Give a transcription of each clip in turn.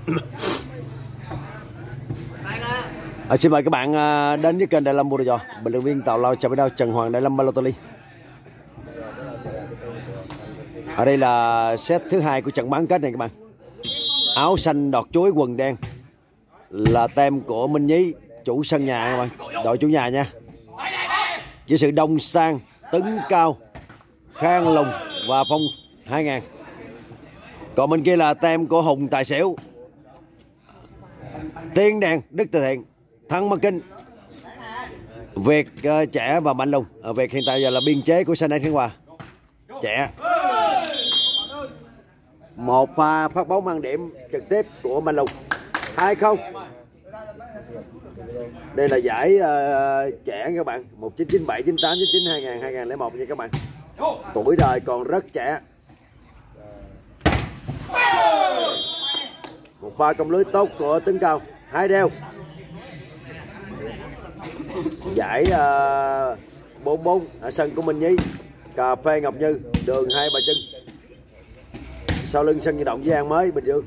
Xin mời các bạn đến với kênh Đại Lâm Bùa Đò. Bình luận viên Tào Lao chào với đao Trần Hoàng Đại Lâm Balotelli. Ở đây là set thứ hai của trận bán kết này các bạn. Áo xanh đọt chuối quần đen là tem của Minh Nhí, chủ sân nhà các bạn, đội chủ nhà nha. Với sự đông sang, Tấn Cao, Khang Lùng và Phong 2000. Còn bên kia là tem của Hùng Tài Xỉu, Tiên Đèn, Đức Từ Thiện, Thắng Bắc Kinh, Việt Trẻ và Mạnh Lùng. Việt hiện tại giờ là biên chế của Sanh Khánh Hòa. Trẻ. Một pha phát bóng mang điểm trực tiếp của Mạnh Lùng. 2-0. Đây là giải trẻ các bạn, 1997, 98, 99, 2000, 2001 nha các bạn. Tuổi đời còn rất trẻ. Một pha công lưới tốt của Tấn Cao. 2 đeo. Giải 44 ở sân của Minh Nhí, Cà Phê Ngọc Như, đường Hai Bà Trưng, sau lưng sân vận động Giang Mới, Bình Dương.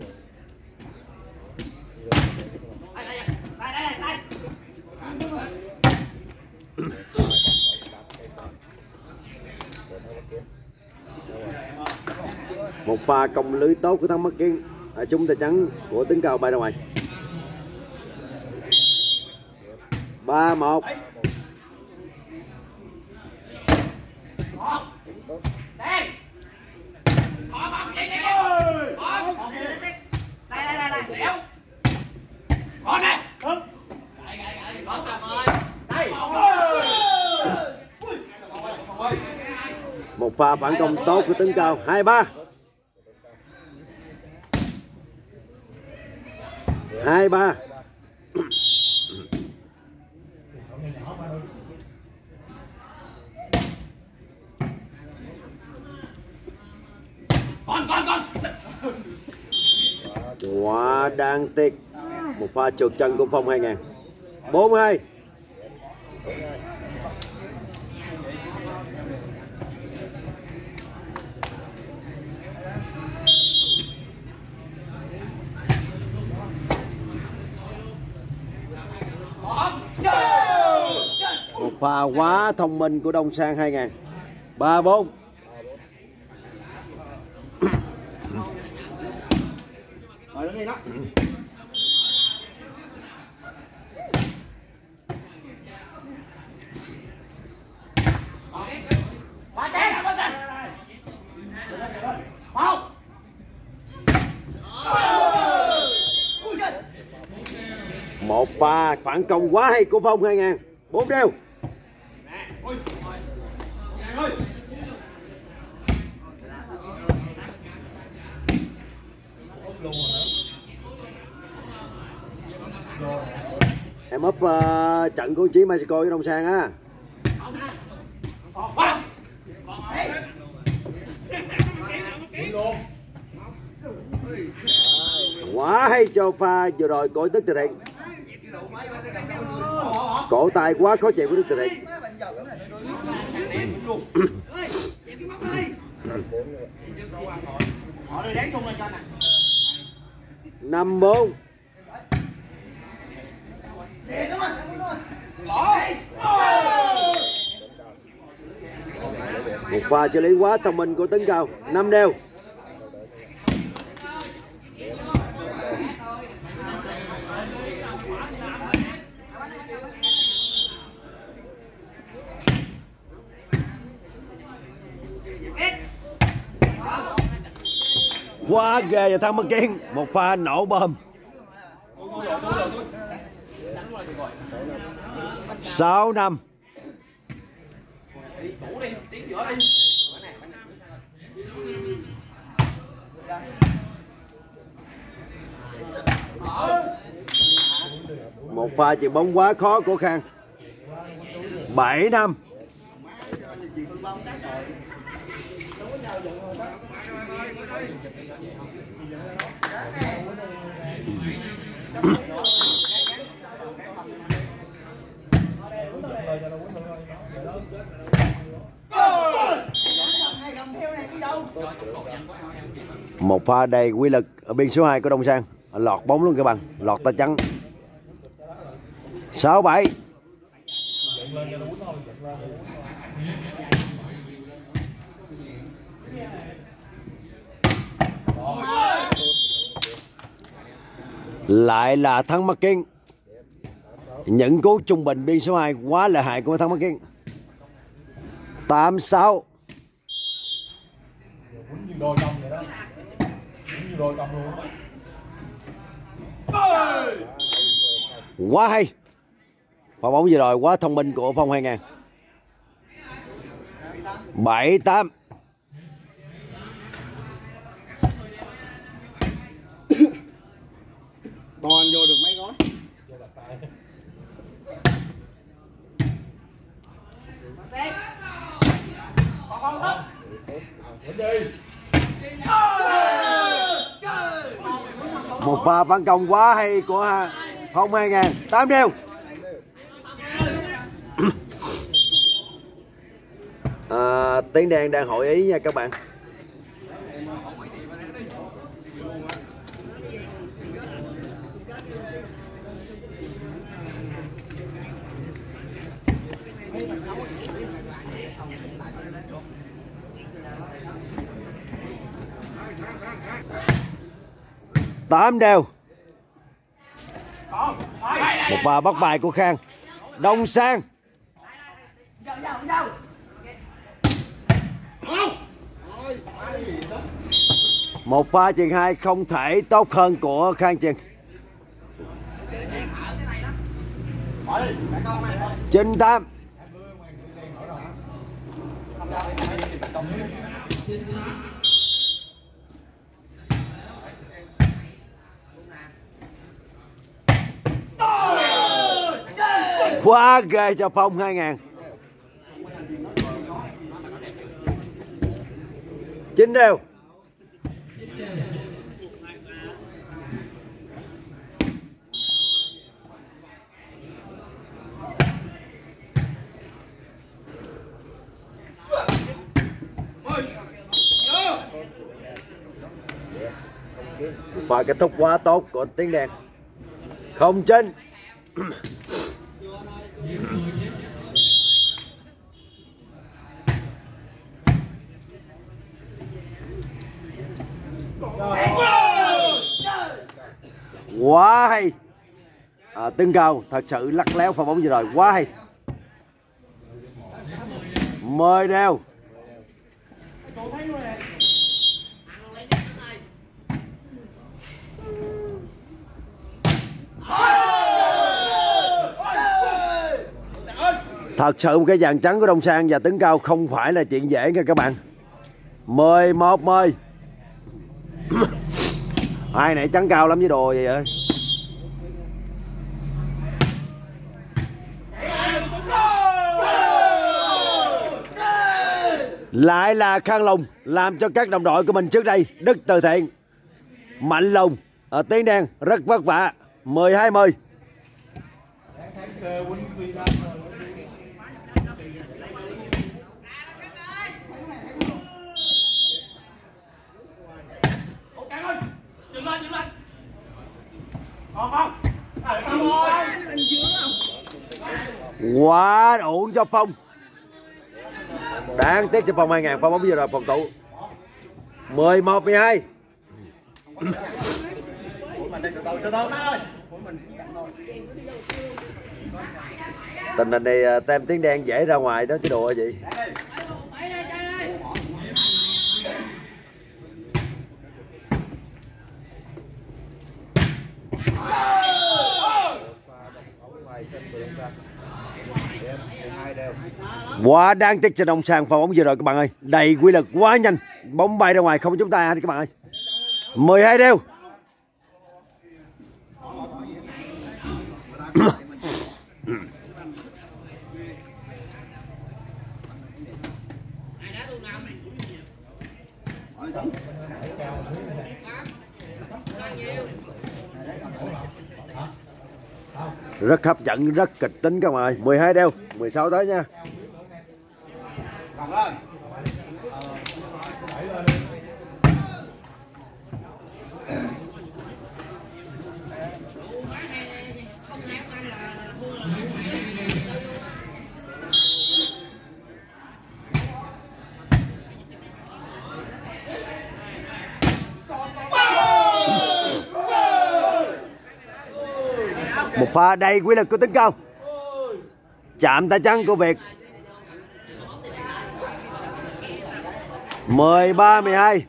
Một pha công lưới tốt của Thắng Bắc Kiên, trúng tay trắng của Tấn Cao bay ra ngoài. 3-1. Một pha phản công tốt của Tấn Cao. 2-3. 2-3. Quá đáng tiếc. Một pha trượt chân của Phong 2000. 4-2. Một pha quá thông minh của Đông Sang 2000. 3-4. Một pha phản công quá hay của Phong 2000. 4 đeo. Em úp trận của Chí Mexico với Đông Sang á. Quá hay cho pha vừa rồi của Đức Từ Thiện. Cổ tay quá khó chịu của Đức Từ Thiện. 5-4. Một pha xử lý quá thông minh của Tấn Cao. 5 đeo. Quá ghê và Thắng Bắc Kiên. Một pha nổ bom. 6-5. Một pha chuyền bóng quá khó của Khang. 7-5. Một pha đầy quy lực ở biên số 2 của Đông Sang. Lọt bóng luôn các bạn, lọt tay trắng. 6-7. Lại là thắng Mắc Kiên. Những cú trung bình biên số 2 quá lợi hại của thắng Mắc Kiên. 8-6. Quá hay. Pha bóng vừa rồi quá thông minh của Phong 2000. 7-8. Còn vô được mấy gói. Một pha phản công quá hay của Phong 2000. 8 đều. Tiến Đen đang hội ý nha các bạn. Tám đều. Một pha bắt bài của Khang. Đông Sang. Một pha chuyền 2 không thể tốt hơn của Khang Chuyền. 9-8. Quá ghê cho Phong 2000. 9 đều. Và kết thúc quá tốt của Tiến Đen. 0-9. Quá hay. Tưng Cao thật sự lắc léo pha bóng vừa rồi quá hay. 10 đều. Thật sự một cái dàn trắng của Đông Sang và Tấn Cao không phải là chuyện dễ nha các bạn. 11-10. Ai nãy trắng cao lắm với đồ vậy ơi. Lại là Khang Lùng làm cho các đồng đội của mình trước đây Đức Từ Thiện, Mạnh Lùng ở Tiến Đen rất vất vả. 12-10. Quá ổn cho Phong. Đáng tiếc cho Phong 2000. Pha bóng vừa rồi phòng thủ. 11-12. Tình hình này tem Tiến Đen dễ ra ngoài đó chứ đùa gì. Quá đáng tiếc cho Đông Sang pha bóng vừa rồi các bạn ơi. Đầy quy lực quá nhanh. Bóng bay ra ngoài không chúng ta các bạn ơi. 12 đều. Rất hấp dẫn, rất kịch tính các bạn ơi. 12 đều. 16 tới nha. Một pha đầy quy lực của Tấn Cao. Chạm tay trắng của Việt. 13-12.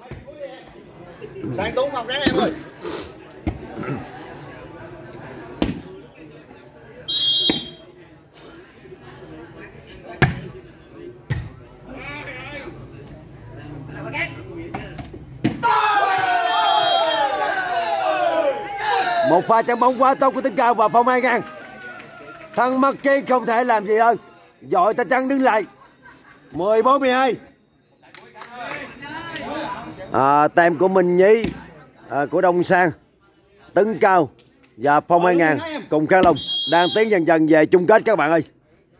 Sang Tuấn phòng ráng em ơi. Một pha chắn bóng quá tốt của Tấn Cao và Phong 2000. Thằng Mắc Kiên không thể làm gì hơn. Dội tay trắng đứng lại. 14-12. Tem của Minh Nhí, của Đông Sang, Tấn Cao và Phong 2000 cùng Khang Long đang tiến dần dần về chung kết các bạn ơi.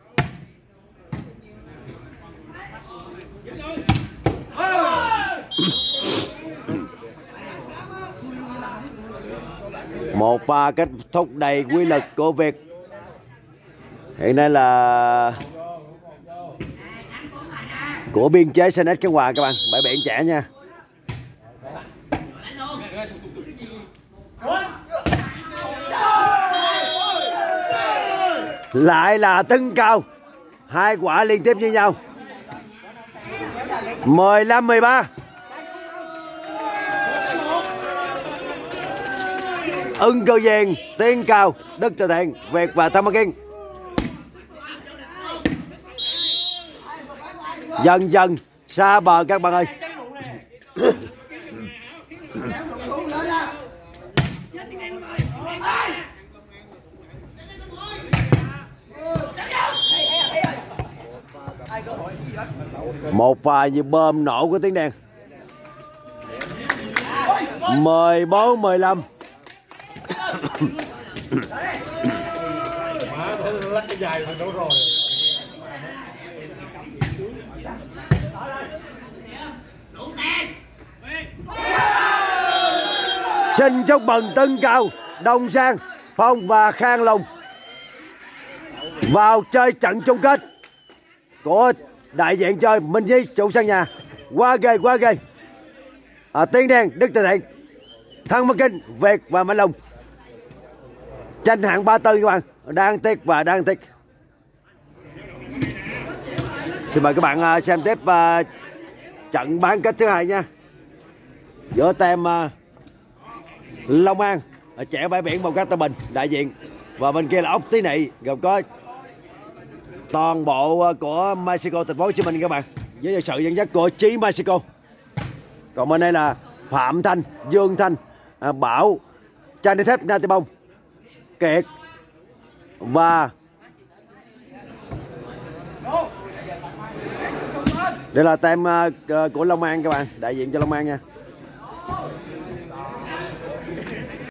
Một pha kết thúc đầy quy lực của Việt. Hiện nay là của biên chế Sanet Khánh Hòa các bạn, bãi biển trẻ nha. Lại là Tấn Cao. Hai quả liên tiếp như nhau. 15-13. Ưng Cơ Giang, Tấn Cao, Đức Từ Thiện, Việt và Thâm Mắc Kiên. Dần dần xa bờ các bạn ơi. Một pha như bơm nổ của Tiếng Đen. 14-15. Xin chúc mừng Tấn Cao, Đông Sang, Phong và Khang Long vào chơi trận chung kết của đại diện chơi Minh Nhi chủ sân nhà. Quá ghê, quá ghê. Tiếng Đen, Đức Từ Thiện, Thăng Mắc Kiên, Việt và Mạnh Long tranh hạng 34 các bạn. Đáng tiếc và đáng tiếc. Xin mời các bạn xem tiếp trận bán kết thứ hai nha, giữa tem Long An trẻ bãi biển Bông Cát Tân Bình đại diện, và bên kia là ốc Tí Nị gồm có toàn bộ của Mexico thành phố Hồ Chí Minh các bạn, với sự dẫn dắt của Chí Mexico. Còn bên đây là Phạm Thanh, Dương Thanh, Bảo, Trang Thép, Nati Bông, Kiệt và đây là tem của Long An các bạn, đại diện cho Long An nha.